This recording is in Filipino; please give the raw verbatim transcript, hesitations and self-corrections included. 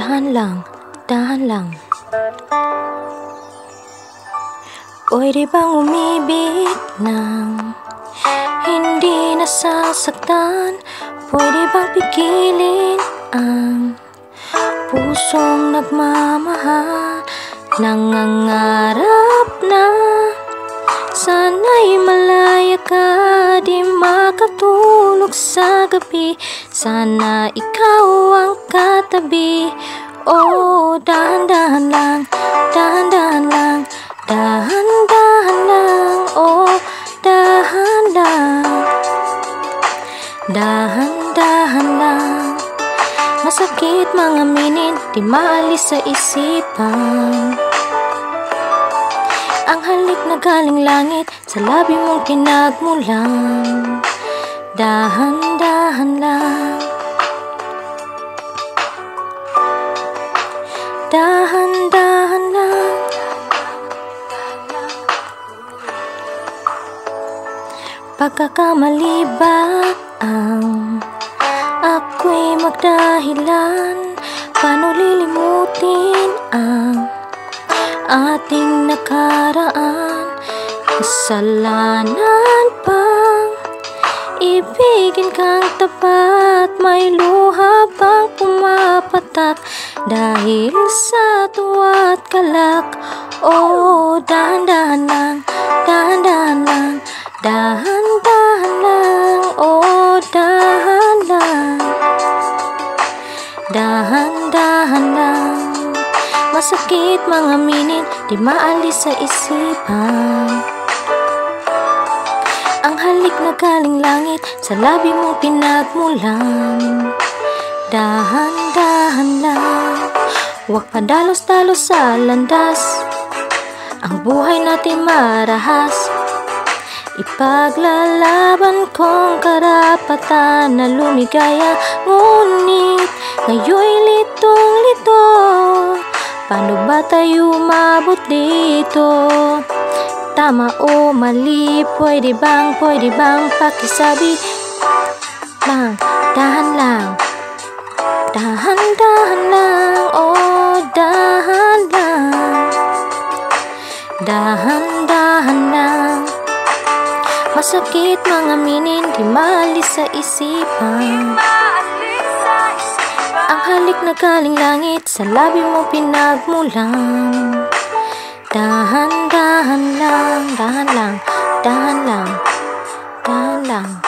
Dahan lang, dahan lang. Pwede bang umibig nang hindi nasasaktan? Pwede bang pigilin ang pusong nagmamahal? Nangangarap na sana'y malaya ka, di makatulog sa gabi. Sana ikaw ang katabi. Oh, dahan-dahan lang, dahan-dahan lang, dahan-dahan lang. Oh, dahan lang, dahan-dahan lang. Masakit mga minin, di maalis sa isipan. Ang halik na galing langit, sa labi mong pinagmulan. Dahan-dahan lang, dahan-dahan lang. Pagkakamali ba ang ako'y magdahilan? Paano lilimutin ang ating nakaraan? Kasalanan pang ibigin kang tapat, may luha pang pumapatak dahil sa tuwa't kalak. Oh, dahan-dahan lang, dahan-dahan lang, dahan-dahan lang. Oh, dahan lang, dahan-dahan lang. Masakit mga minin, di maalis sa isipan. Ang halik na galing langit, sa labi mong pinagmulan. Dahan-dahan lang, huwag padalos-dalos sa landas. Ang buhay natin marahas. Ipaglalaban kong karapatan na lumigaya. Ngunit ngayon'y litong-lito, paano ba tayo umabot dito? Tama o mali, pwede bang, pwede bang pakisabi lang, dahan lang, dahan-dahan lang. Oh, dahan lang, dahan-dahan lang. Masakit mga minin, di maalis sa isipan. Ang halik na galing langit, sa labi mo pinagmulan. Dahan-dahan lang, dahan lang, dahan lang, dahan lang.